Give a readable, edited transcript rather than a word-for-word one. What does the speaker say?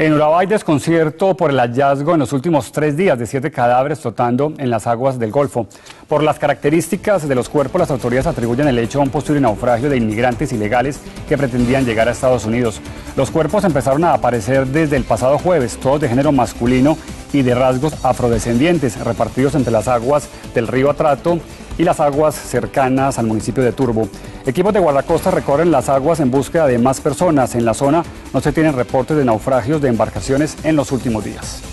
En Urabá hay desconcierto por el hallazgo en los últimos 3 días de 7 cadáveres flotando en las aguas del Golfo. Por las características de los cuerpos, las autoridades atribuyen el hecho a un posible naufragio de inmigrantes ilegales que pretendían llegar a Estados Unidos. Los cuerpos empezaron a aparecer desde el pasado jueves, todos de género masculino y de rasgos afrodescendientes, repartidos entre las aguas del río Atrato y las aguas cercanas al municipio de Turbo. Equipos de guardacostas recorren las aguas en búsqueda de más personas. En la zona no se tienen reportes de naufragios de embarcaciones en los últimos días.